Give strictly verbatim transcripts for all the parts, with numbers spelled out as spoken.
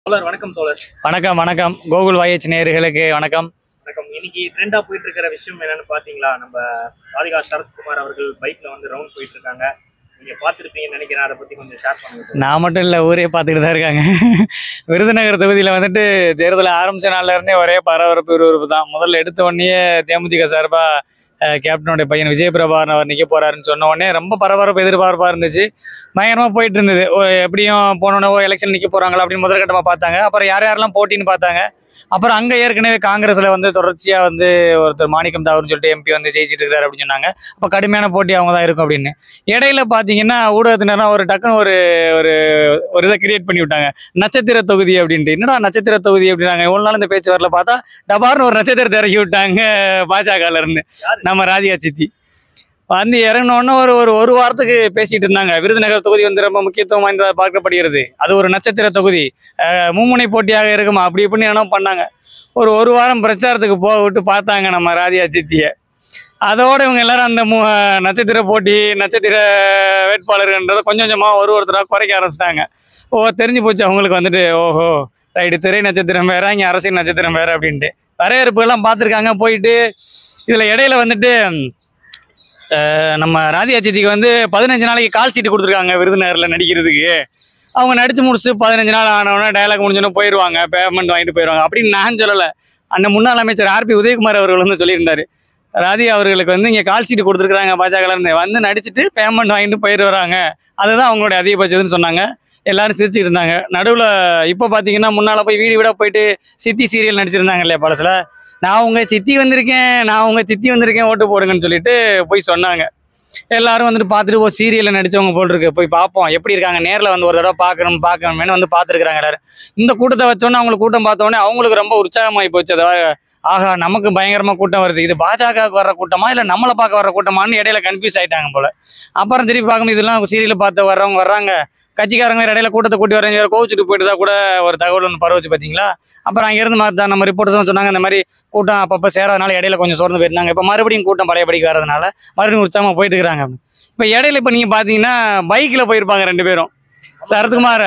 தோழர் வணக்கம் தோழர். வணக்கம் வணக்கம் கோகுல் வாய்ஸ் நேயர்களுக்கு வணக்கம். வணக்கம். இன்னைக்கு ட்ரெண்டா போயிட்டு இருக்கிற விஷயம் என்னன்னு பாத்தீங்களா? நம்ம ராதிகா சரத்குமார் அவர்கள் பைக்ல வந்து ரவுண்ட் போயிட்டு இருக்காங்க. நீங்க பாத்துருப்பீங்கன்னு நினைக்கிறேன். அதை பத்தி கொஞ்சம் ஷேர் பண்ணுங்க. நான் மட்டும் இல்லை, ஊரே பார்த்துக்கிட்டு தான் இருக்காங்க. விருதுநகர் தொகுதியில் வந்துட்டு தேர்தல் ஆரம்பித்த நாள்ல இருந்தே ஒரே பரபரப்பு விறுவிறுப்பு தான். முதல்ல எடுத்த உடனே தேமுதிக சார்பாக கேப்டனுடைய பையன் விஜய் பிரபாகரன் அவர் நிற்க போறாருன்னு சொன்ன உடனே ரொம்ப பரபரப்பு எதிர்பார்ப்பாக இருந்துச்சு. பயங்கரமாக போயிட்டு இருந்தது. எப்படியும் போனோன்னே எலெக்ஷன் நிற்க போகிறாங்களா அப்படின்னு முதற்கட்டமாக பார்த்தாங்க. அப்புறம் யார் யாரெல்லாம் போட்டின்னு பார்த்தாங்க. அப்புறம் அங்கே ஏற்கனவே காங்கிரஸில் வந்து தொடர்ச்சியாக வந்து ஒருத்தர் மாணிக்கம் தாவூர்னு சொல்லிட்டு எம்பி வந்து ஜெயிச்சிட்டு இருக்காரு அப்படின்னு சொன்னாங்க. அப்போ கடுமையான போட்டி அவங்க தான் இருக்கும் அப்படின்னு. இடையில பார்த்தீங்கன்னா ஊடகத்தினரும் ஒரு டக்குன்னு ஒரு ஒரு ஒரு இதை கிரியேட் பண்ணி விட்டாங்க, நட்சத்திர தொகுதி அப்படின்ட்டு. என்னடா நட்சத்திர தொகுதி அப்படின்னாங்க. எவ்வளோ நாள் இந்த பேச்சு வரல, பார்த்தா டபார்னு ஒரு நட்சத்திரத்தை இறக்கி விட்டாங்க பாஜகல இருந்து. நம்ம ராதிகா சித்தி வந்து இறங்கினோன்னு ஒரு ஒரு ஒரு வாரத்துக்கு பேசிட்டு இருந்தாங்க. விருதுநகர் தொகுதி வந்து ரொம்ப முக்கியத்துவம் வாய்ந்ததாக பார்க்கப்படுகிறது, அது ஒரு நட்சத்திர தொகுதி, மும்முனை போட்டியாக இருக்குமா அப்படி இப்படின்னு என்ன பண்ணாங்க. ஒரு ஒரு வாரம் பிரச்சாரத்துக்கு போக விட்டு பார்த்தாங்க நம்ம ராதிகா சித்தியை. அதோட இவங்க எல்லாரும் அந்த மு நட்சத்திர போட்டி நட்சத்திர வேட்பாளர்கள்ன்றதை கொஞ்சம் கொஞ்சமாக ஒரு ஒருத்தராக குறைக்க ஆரம்பிச்சிட்டாங்க. ஓ தெரிஞ்சு போச்சு அவங்களுக்கு வந்துட்டு, ஓஹோ ரைட்டு, திரை நட்சத்திரம் வேற, இங்கே அரசியல் நட்சத்திரம் வேற அப்படின்ட்டு வரையறுப்புகள்லாம் பார்த்துருக்காங்க. போயிட்டு இதில் இடையில வந்துட்டு நம்ம ராதிகா சித்திக்கு வந்து பதினஞ்சு நாளைக்கு கால் சீட்டு கொடுத்துருக்காங்க விருதுநகரில் நடிக்கிறதுக்கு. அவங்க நடித்து முடிச்சுட்டு பதினஞ்சு நாள் ஆனவொன்னே டயலாக் முடிஞ்சோன்னே போயிடுவாங்க, பேமெண்ட் வாங்கிட்டு போயிடுவாங்க அப்படின்னு நான் சொல்லலை. அந்த முன்னாள் அமைச்சர் ஆர்பி உதயகுமார் அவர்கள் வந்து சொல்லியிருந்தாரு, ராதிகா அவர்களுக்கு வந்து இங்கே கால் சீட்டு கொடுத்துருக்குறாங்க பாஜகலேருந்து, வந்து நடிச்சுட்டு பேமெண்ட் வாங்கிட்டு போயிட்டு வராங்க, அதுதான் அவங்களுடைய அதிகபட்சம்னு சொன்னாங்க. எல்லாரும் சிரிச்சுட்டு இருந்தாங்க. நடுவில் இப்போ பார்த்தீங்கன்னா முன்னால் போய் வீடு வீடாக போயிட்டு சித்தி சீரியல் நடிச்சிருந்தாங்க இல்லையா பழசில், நான் உங்கள் சித்தி வந்திருக்கேன் நான் உங்கள் சித்தி வந்திருக்கேன் ஓட்டு போடுங்கன்னு சொல்லிட்டு போய் சொன்னாங்க. எல்லாரும் வந்துட்டு பார்த்துட்டு ஓ சீரியலில் நடித்தவங்க போல் இருக்கு, போய் பார்ப்போம் எப்படி இருக்காங்க, நேரில் வந்து ஒரு தடவை பார்க்கணும் பார்க்கணுமேனு வந்து பார்த்துருக்குறாங்க எல்லாரும். இந்த கூட்டத்தை வச்சோன்னே அவங்களுக்கு கூட்டம் பார்த்தோன்னே அவங்களுக்கு ரொம்ப உற்சாகமாகி போச்சு. அதாவது ஆகா நமக்கு பயங்கரமாக கூட்டம் வருது, இது பாஜகவுக்கு வர்ற கூட்டமா இல்லை நம்மளை பார்க்க வர்ற கூட்டமானு இடையில கன்ஃபியூஸ் ஆகிட்டாங்க போல். அப்புறம் திருப்பி பார்க்கணும், இதெல்லாம் சீரியல் பார்த்து வர்றவங்க வர்றாங்க, கட்சிக்காரங்க இடையில கூட்டத்தை கூட்டி வரவங்க வேறு கோவிச்சுட்டு போயிட்டு தான் கூட ஒரு தகவல் ஒன்று பரவச்சு பார்த்தீங்களா. அப்புறம் அங்கேருந்து மாற்றா நம்ம ரிப்போர்ட்டர்ஸ் சொன்னாங்க, இந்த மாதிரி கூட்டம் அப்பப்போ சேராதனால இடையில கொஞ்சம் சோர்ந்து போயிருந்தாங்க, இப்போ மறுபடியும் கூட்டம் பழையபடிக்கு வரதுனால மறுபடியும் உற்சாகமாக போயிட்டு இருக்கிறாங்க. இப்போ இடையில இப்போ நீங்கள் பார்த்தீங்கன்னா பைக்கில் போயிருப்பாங்க ரெண்டு பேரும். சரத்குமார்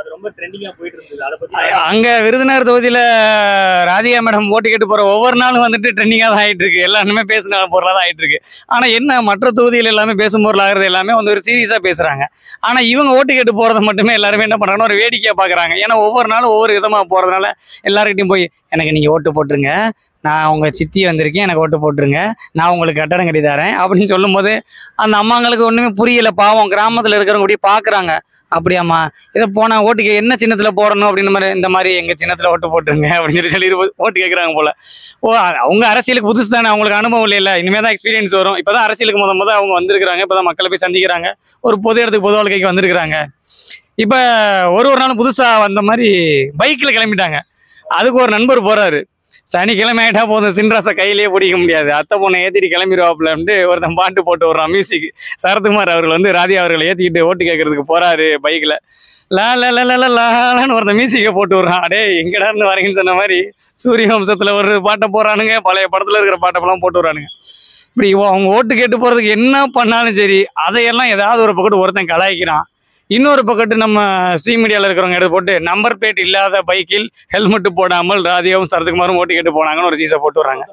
அங்கே விருதுநகர் தொகுதியில் ராதிகா மேடம் ஓட்டு கேட்டு போகிற ஒவ்வொரு நாளும் வந்துட்டு ட்ரெண்டிங்காக தான் ஆகிட்டு இருக்கு, எல்லாருமே பேசுன பொருளாக தான் ஆகிட்டு இருக்கு. ஆனால் என்ன மற்ற தொகுதியில் எல்லாமே பேசும் பொருள் ஆகிறது எல்லாமே வந்து ஒரு சீரியஸாக பேசுகிறாங்க. ஆனால் இவங்க ஓட்டு கேட்டு போகிறத மட்டுமே எல்லாருமே என்ன பண்ணுறாங்கன்னா ஒரு வேடிக்கையாக பார்க்குறாங்க. ஏன்னா ஒவ்வொரு நாளும் ஒவ்வொரு விதமாக போகிறதுனால எல்லாருக்கிட்டையும் போய் எனக்கு நீங்கள் ஓட்டு போட்டுருங்க, நான் உங்கள் சித்தி வந்திருக்கேன் எனக்கு ஓட்டு போட்டுருங்க, நான் உங்களுக்கு கட்டடம் கட்டி தரேன் அப்படின்னு சொல்லும்போது அந்த அம்மாங்களுக்கு ஒன்றுமே புரியலை. பாவம் கிராமத்தில் இருக்கிறவங்க இப்படி பார்க்குறாங்க. அப்படியாம்மா இதை போனால் ஓட்டுக்கு என்ன சின்னத்தில் போடணும் அப்படின்னு மாதிரி, இந்த மாதிரி எங்கள் சின்னத்தில் ஓட்டு போட்டுருங்க அப்படின்னு சொல்லி சொல்லி ஓட்டு கேட்குறாங்க போல். ஓ அவங்க அரசியலுக்கு புதுசு தானே, அவங்களுக்கு அனுபவம் இல்லைல்ல, இனிமேல் தான் எக்ஸ்பீரியன்ஸ் வரும். இப்போ தான் அரசியலுக்கு முத முத அவங்க வந்திருக்கிறாங்க, இப்போ தான் மக்களை போய் சந்திக்கிறாங்க, ஒரு பொது இடத்துக்கு பொது வாழ்க்கைக்கு வந்திருக்கிறாங்க. இப்போ ஒரு ஒரு நாளும் புதுசாக வந்த மாதிரி பைக்கில் கிளம்பிட்டாங்க. அதுக்கு ஒரு நண்பர் போகிறாரு, சனிக்கிழமை ஆகிட்டா போதும் சின்ராசை கையிலேயே பிடிக்க முடியாது, அத்தை பொண்ணை ஏற்றிட்டு கிளம்பிடுவாப்புலன்ட்டு ஒருத்தன் பாட்டு போட்டு விட்றான் மியூசிக். சரத்குமார் அவர்கள் வந்து ராதிகா அவர்களை ஏற்றிக்கிட்டு ஓட்டு கேட்கறதுக்கு போகிறாரு பைக்கில். லா ல ல லான்னு ஒருத்தன் மியூசிக்கை போட்டு விட்றான். அடே எங்கடா இருந்து வரீங்கன்னு சொன்ன மாதிரி சூரிய வம்சத்தில் ஒரு பாட்டை போடுறானுங்க, பழைய படத்தில் இருக்கிற பாட்டப்பெல்லாம் போட்டு விட்றானுங்க. இப்படி அவங்க ஓட்டு கேட்டு போகிறதுக்கு என்ன பண்ணாலும் சரி அதையெல்லாம் ஏதாவது ஒரு பக்கத்து ஒருத்தன் கலாய்க்கிறான். இன்னொரு பக்கத்து நம்ம ஸ்ட்ரீம் மீடியாவில் இருக்கிறவங்க எடுத்து போட்டு நம்பர் பிளேட் இல்லாத பைக்கில் ஹெல்மெட் போடாமல் ராதிகாவும் சரத்குமாரும் ஓட்டு கேட்டு போனாங்கன்னு ஒரு சீஸை போட்டு வராங்க.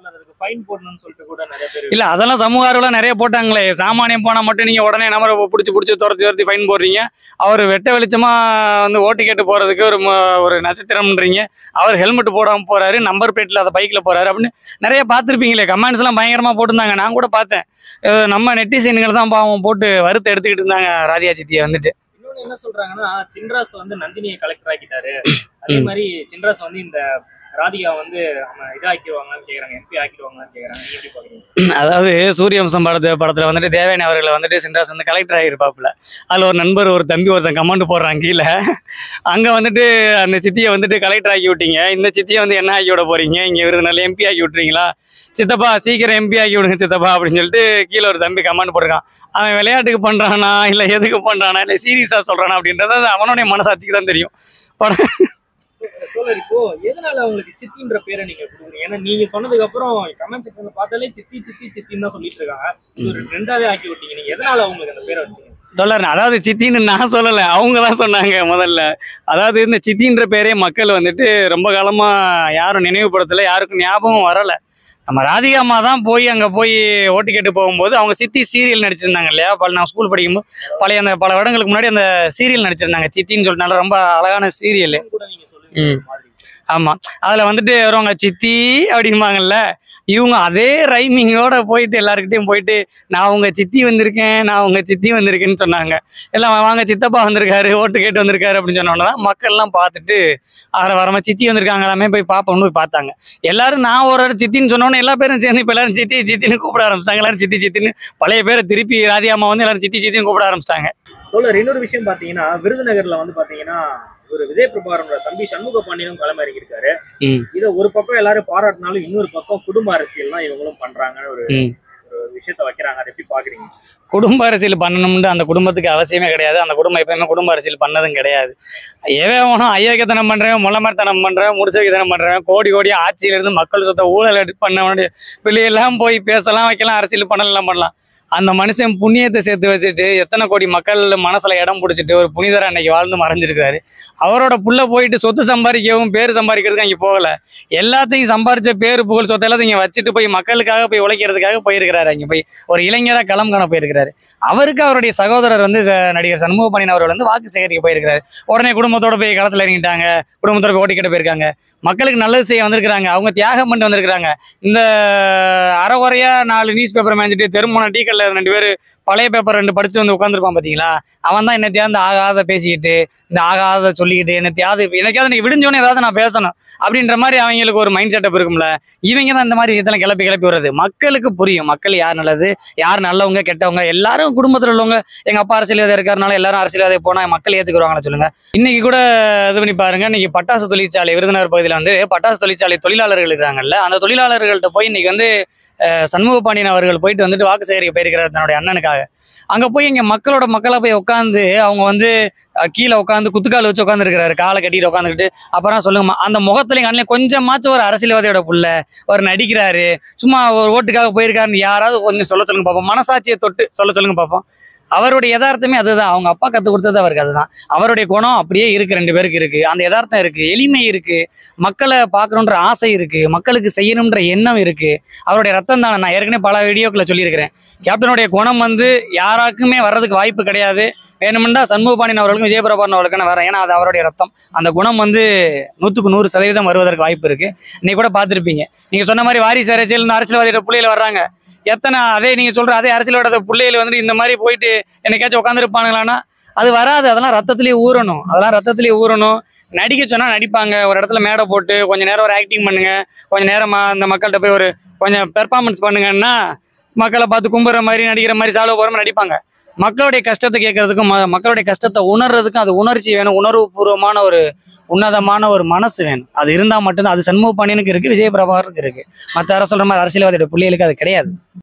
இல்லை அதெல்லாம் சமூக ஆர்வலாம் நிறைய போட்டாங்களே. சாமானியம் போனால் மட்டும் நீங்கள் உடனே நம்பரை பிடிச்சி பிடிச்சி துரத்தி துரத்தி ஃபைன் போடுறீங்க. அவர் வெட்ட வெளிச்சமாக வந்து ஓட்டு கேட்டு போகிறதுக்கு ஒரு ஒரு நட்சத்திரம்ன்றீங்க. அவர் ஹெல்மெட் போடாமல் போகிறாரு, நம்பர் பிளேட் இல்லாத பைக்கில் போகிறாரு அப்படின்னு நிறைய பார்த்துருப்பீங்களே. கமெண்ட்ஸ்லாம் பயங்கரமாக போட்டிருந்தாங்க, நான் கூட பார்த்தேன். நம்ம நெட்டிசன்கள் தான் பாவம் போட்டு வறுத்து எடுத்துக்கிட்டு இருந்தாங்க ராதிகா சித்தியை வந்துட்டு. என்ன சொல்றாங்கன்னா சின்ராஸ் வந்து நந்தினியை கலெக்டர் ஆக்கிட்டாரு, அதே மாதிரி சின்ராஸ் வந்து இந்த ராதிகா வந்து இதாக்கிடுவாங்கன்னு கேட்குறாங்க, எம்பி ஆக்கிடுவாங்கன்னு கேட்குறாங்க. அதாவது சூரியவம்சம் படத்து படத்தில் வந்துட்டு தேவயானி அவர்களை வந்துட்டு சின்ராஸ் வந்து கலெக்டர் ஆகிருப்பாப்புல. அதில் ஒரு நண்பர் ஒரு தம்பி ஒருத்தன் கமெண்ட் போடுறாங்க கீழே, அங்கே வந்துட்டு அந்த சித்தியை வந்துட்டு கலெக்டர் ஆக்கி விட்டீங்க, இந்த சித்தியை வந்து என்ன ஆக்கி விட போறீங்க, இங்கே விருதுநகர்ல எம்பி ஆக்கி விட்டுறீங்களா சித்தப்பா, சீக்கிரம் எம்பி ஆக்கி விடுங்க சித்தப்பா அப்படின்னு சொல்லிட்டு கீழே ஒரு தம்பி கமெண்ட் போட்டிருக்கான். அவன் விளையாட்டுக்கு பண்ணுறானா இல்லை எதுக்கு பண்ணுறானா இல்லை சீரியஸாக சொல்கிறானா அப்படின்றது அவனுடைய மனசாட்சிக்கு தான் தெரியும். படம் இப்போ எதனால அவங்களுக்கு சித்தின்ற பேரை நீங்க கொடுக்குறீங்க? ஏன்னா நீங்க சொன்னதுக்கு அப்புறம் கமெண்ட் செக்ஷன்ல பார்த்தாலே சித்தி சித்தி சித்தின்னு தான் சொல்லிட்டு இருக்காங்க. இது ஒரு ரெண்டாவே ஆக்கி விட்டீங்க, நீங்க எதனால அவங்களுக்கு அந்த பேரை வச்சீங்க? சொல்லுறேன். அதாவது சித்தின்னு நான் சொல்லலை, அவங்க தான் சொன்னாங்க முதல்ல. அதாவது இந்த சித்தின்ற பேரே மக்கள் வந்துட்டு ரொம்ப காலமாக யாரும் நினைவுபடுத்தலை, யாருக்கும் ஞாபகம் வரலை. நம்ம ராதிகா அம்மா தான் போய் அங்கே போய் ஓட்டு கேட்டு போகும்போது அவங்க சித்தி சீரியல் நடிச்சிருந்தாங்க இல்லையா, பல நான் ஸ்கூல் படிக்கும்போது பழைய அந்த பல வருடங்களுக்கு முன்னாடி அந்த சீரியல் நடிச்சிருந்தாங்க சித்தின்னு சொல்லிட்டு, ரொம்ப அழகான சீரியல். ம் ஆமாம், அதில் வந்துட்டு வருவாங்க சித்தி அப்படிம்பாங்கல்ல, இவங்க அதே ரைமிங்கோட போயிட்டு எல்லாருக்கிட்டையும் போயிட்டு நான் உங்கள் சித்தி வந்திருக்கேன், நான் உங்கள் சித்தி வந்திருக்கேன்னு சொன்னாங்க. எல்லாம் வாங்க சித்தப்பா வந்திருக்காரு, ஓட்டு கேட்டு வந்திருக்காரு அப்படின்னு சொன்னோன்னா தான் மக்கள்லாம் பார்த்துட்டு அதில் வரமா சித்தி வந்திருக்காங்களாமே போய் பார்ப்போம்னு போய் பார்த்தாங்க. எல்லாரும் நான் ஒரு ஒரு சித்தின்னு சொன்னோன்னே எல்லா பேரும் சேர்ந்து இப்போ எல்லாரும் சித்தி சித்தின்னு கூப்பிட ஆரம்பிச்சிட்டாங்க. எல்லாரும் சித்தி சித்தின்னு பழைய பேரை திருப்பி ராதிகா அம்மா வந்து எல்லாரும் சித்தி சித்தின்னு கூப்பிட ஆரம்பிச்சிட்டாங்க. இன்னொரு விஷயம் பார்த்தீங்கன்னா, விருதுநகர்ல வந்து பார்த்தீங்கன்னா ஒரு விஜய் பிரபாகரனோட தம்பி சண்முக பாண்டியனும் களமிறங்கி இருக்காரு. இதை ஒரு பக்கம் எல்லாரும் பாராட்டினாலும் இன்னொரு பக்கம் குடும்ப அரசியல் தான் இவங்களும் பண்றாங்கன்னு ஒரு விஷயத்த வைக்கிறாங்க. அதை எப்படி பாக்குறீங்க? குடும்ப அரசியல் பண்ணணும்னு அந்த குடும்பத்துக்கு அவசியமே கிடையாது. அந்த குடும்பம் எப்பயுமே குடும்ப அரசியல் பண்ணதும் கிடையாது. ஏவேனும் ஐயக்கத்தனம் பண்றேன், முள்ளமரத்தனம் பண்றேன், முடிச்சக்கத்தனம் பண்றேன், கோடி கோடி ஆட்சியில இருந்து மக்கள் சொத்தை ஊழல் எடுத்து பண்ண வேண்டிய பிள்ளையெல்லாம் போய் பேசலாம் வைக்கலாம், அரசியல் பண்ணலாம் பண்ணலாம். அந்த மனுஷன் புண்ணியத்தை சேர்த்து வச்சுட்டு எத்தனை கோடி மக்கள் மனசுல இடம் பிடிச்சிட்டு ஒரு புனிதரை அன்னைக்கு வாழ்ந்து மறைஞ்சிருக்காரு. அவரோட புள்ள போயிட்டு சொத்து சம்பாதிக்கவும் பேர் சம்பாதிக்கிறதுக்கு அங்கே போகல, எல்லாத்தையும் சம்பாதிச்ச பேர் புகழ் சொத்தை எல்லாத்தையும் இங்கே வச்சுட்டு போய் மக்களுக்காக போய் உழைக்கிறதுக்காக போயிருக்கிறாரு. அங்கே போய் ஒரு இளைஞராக களம் காண போயிருக்கிறாரு. அவருக்கு அவருடைய சகோதரர் வந்து நடிகர் சண்முக பாண்டியன் அவர்கள் வந்து வாக்கு சேகரிக்க போயிருக்கிறாரு. உடனே குடும்பத்தோட போய் களத்தில் இறங்கிட்டாங்க, குடும்பத்தோட போய் ஓட்டி கிட்ட போயிருக்காங்க, மக்களுக்கு நல்லது செய்ய வந்திருக்கிறாங்க, அவங்க தியாகம் பண்ணிட்டு வந்திருக்கிறாங்க. இந்த அறகுறையா நாலு நியூஸ் பேப்பர் மேய்ஞ்சிட்டு தெருமோன டீ கல்ல ரெண்டு பேர் பழைய பேப்பர் ரெண்டு படிச்சுட்டு வந்து உட்காந்துருப்பான் பார்த்தீங்களா, அவன் தான் என்னத்தையாவது ஆகாத பேசிக்கிட்டு இந்த ஆகாத சொல்லிக்கிட்டு என்னத்தையாவது எனக்காவது இன்னைக்கு விடிஞ்சோன்னு ஏதாவது நான் பேசணும் அப்படின்ற மாதிரி அவங்களுக்கு ஒரு மைண்ட் செட்டப் இருக்கும்ல. இவங்க தான் இந்த மாதிரி விஷயத்தெல்லாம் கிளப்பி கிளப்பி வர்றது. மக்களுக்கு புரியும் மக்கள் யார் நல்லது யார் நல்லவங்க கெட்டவங்க. எல்லாரும் குடும்பத்தில் உள்ளவங்க எங்க அப்பா அரசியல்வாதி இருக்காருனால எல்லாரும் அரசியல்வாதி போனா மக்கள் ஏத்துக்குருவாங்களா சொல்லுங்க? இன்னைக்கு கூட இது பண்ணி பாருங்க, இன்னைக்கு பட்டாசு தொழிற்சாலை விருதுநகர் பகுதியில் வந்து பட்டாசு தொழிற்சாலை தொழிலாளர்கள் இருக்காங்கல்ல, அந்த தொழிலாளர்கள்ட்ட போய் இன்னைக்கு வந்து சண்முக பாண்டியன் அவர்கள் போயிட்டு வந்துட்டு வாக்கு சேகரிக்க போயிருக்கிறார் தன்னுடைய அண்ணனுக்காக. அங்க போய் இங்க மக்களோட மக்களா போய் உட்காந்து அவங்க வந்து கீழே உட்காந்து குத்துக்கால் வச்சு உட்காந்து இருக்கிறாரு, காலை கட்டிட்டு உட்காந்துக்கிட்டு. அப்புறம் சொல்லுங்க, அந்த முகத்துல கண்ணில கொஞ்சமாச்சும் ஒரு அரசியல்வாதியோட புள்ள ஒரு நடிக்கிறாரு, சும்மா ஒரு ஓட்டுக்காக போயிருக்காருன்னு யாராவது கொஞ்சம் சொல்ல சொல்லுங்க பார்ப்போம். மனசாட்சியை தொட்டு சொல்ல சொல்லுங்க பார்ப்போம். அவருடைய யதார்த்தமே அதுதான், அவங்க அப்பா கற்றுக் கொடுத்தது அவருக்கு அதுதான். அவருடைய குணம் அப்படியே இருக்கு, ரெண்டு பேருக்கு இருக்கு, அந்த யதார்த்தம் இருக்கு, எளிமை இருக்கு, மக்களை பார்க்கணுன்ற ஆசை இருக்கு, மக்களுக்கு செய்யணுன்ற எண்ணம் இருக்கு. அவருடைய ரத்தம் தானே. நான் ஏற்கனவே பல வீடியோக்களை சொல்லியிருக்கிறேன், கேப்டனுடைய குணம் வந்து யாராக்குமே வர்றதுக்கு வாய்ப்பு கிடையாது. வேணுமெண்டா சண்முக பாண்டியன் அவர்களுக்கும் விஜயபிரபாகரன் அவர்களுக்கான வரேன், ஏன்னா அது அவருடைய ரத்தம். அந்த குணம் வந்து நூற்றுக்கு நூறு சதவீதம் வருவதற்கு வாய்ப்பு இருக்கு. நீங்க கூட பார்த்துருப்பீங்க, நீங்க சொன்ன மாதிரி வாரிசு அரசியல் அரசியல்வாதியோட பிள்ளைகள் வர்றாங்க எத்தனை. அதே நீங்க சொல்ற அதே அரசியலோட பிள்ளைகள் வந்துட்டு இந்த மாதிரி போயிட்டு என்னைக்காச்சும் உட்காந்துருப்பானுங்களான்னா அது வராது. அதெல்லாம் ரத்தத்திலேயே ஊறணும், அதெல்லாம் ரத்தத்திலேயே ஊறணும். நடிக்க சொன்னா நடிப்பாங்க, ஒரு இடத்துல மேடை போட்டு கொஞ்ச நேரம் ஒரு ஆக்டிங் பண்ணுங்க, கொஞ்ச நேரமா அந்த மக்கள்கிட்ட போய் ஒரு கொஞ்சம் பெர்ஃபார்மன்ஸ் பண்ணுங்கன்னா மக்களை பார்த்து கும்புற மாதிரி நடிக்கிற மாதிரி சால்வ போகிற மாதிரி நடிப்பாங்க. மக்களுடைய கஷ்டத்தை கேட்கறதுக்கும் மக்களுடைய கஷ்டத்தை உணர்றதுக்கும் அது உணர்ச்சி வேணும், உணர்வுபூர்வமான ஒரு உன்னதமான ஒரு மனசு வேணும். அது இருந்தால் மட்டும்தான். அது சண்முக பாண்டியனுக்கு இருக்கு, விஜய பிரபாகருக்கு இருக்கு. மற்ற அரசு சொல்ற மாதிரி அரசியல்வாதியோட பிள்ளைகளுக்கு அது கிடையாது.